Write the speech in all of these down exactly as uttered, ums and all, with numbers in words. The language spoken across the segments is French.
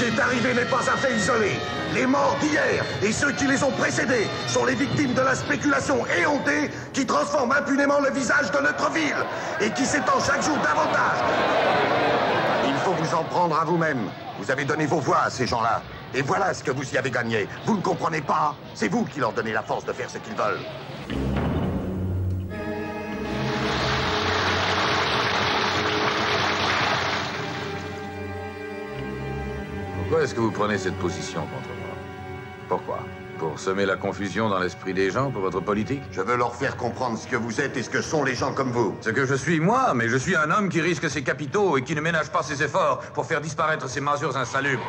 qui est arrivé n'est pas un fait isolé. Les morts d'hier et ceux qui les ont précédés sont les victimes de la spéculation éhontée qui transforme impunément le visage de notre ville et qui s'étend chaque jour davantage. Il faut vous en prendre à vous-même. Vous avez donné vos voix à ces gens-là. Et voilà ce que vous y avez gagné. Vous ne comprenez pas? C'est vous qui leur donnez la force de faire ce qu'ils veulent. Pourquoi est-ce que vous prenez cette position contre moi? Pourquoi? Pour semer la confusion dans l'esprit des gens pour votre politique? Je veux leur faire comprendre ce que vous êtes et ce que sont les gens comme vous. Ce que je suis, moi, mais je suis un homme qui risque ses capitaux et qui ne ménage pas ses efforts pour faire disparaître ces masures insalubres.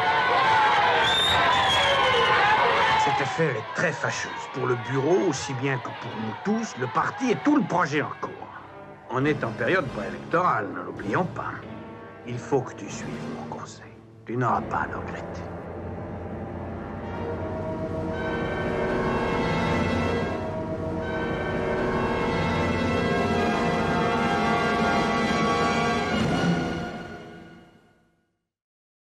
Cette affaire est très fâcheuse pour le bureau, aussi bien que pour nous tous, le parti et tout le projet en cours. On est en période préélectorale, ne l'oublions pas. Il faut que tu suives mon conseil. Tu n'auras pas à le regretter.